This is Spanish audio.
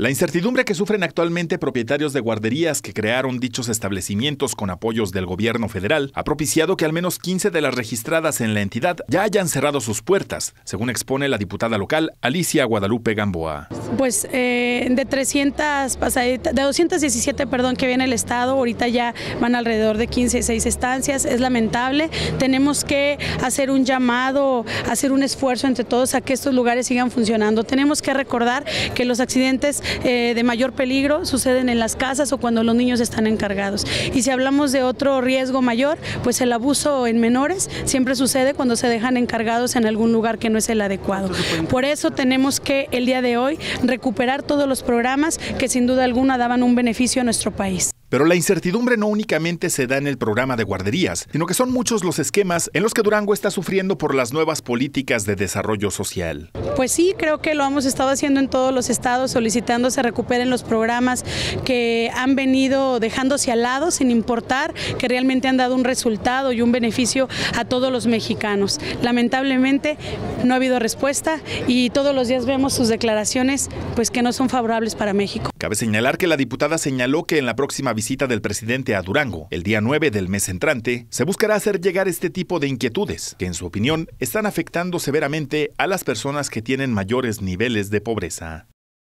La incertidumbre que sufren actualmente propietarios de guarderías que crearon dichos establecimientos con apoyos del gobierno federal ha propiciado que al menos 15 de las registradas en la entidad ya hayan cerrado sus puertas, según expone la diputada local Alicia Guadalupe Gamboa. Pues de 217 que viene el Estado, ahorita ya van alrededor de 15, 6 estancias, es lamentable. Tenemos que hacer un llamado, hacer un esfuerzo entre todos a que estos lugares sigan funcionando. Tenemos que recordar que los accidentes de mayor peligro suceden en las casas o cuando los niños están encargados. Y si hablamos de otro riesgo mayor, pues el abuso en menores siempre sucede cuando se dejan encargados en algún lugar que no es el adecuado. Por eso tenemos que el día de hoy recuperar todos los programas que sin duda alguna daban un beneficio a nuestro país. Pero la incertidumbre no únicamente se da en el programa de guarderías, sino que son muchos los esquemas en los que Durango está sufriendo por las nuevas políticas de desarrollo social. Pues sí, creo que lo hemos estado haciendo en todos los estados, solicitando se recuperen los programas que han venido dejándose al lado, sin importar que realmente han dado un resultado y un beneficio a todos los mexicanos. Lamentablemente no ha habido respuesta y todos los días vemos sus declaraciones pues que no son favorables para México. Cabe señalar que la diputada señaló que en la próxima visita del presidente a Durango, el día 9 del mes entrante, se buscará hacer llegar este tipo de inquietudes, que en su opinión están afectando severamente a las personas que tienen mayores niveles de pobreza.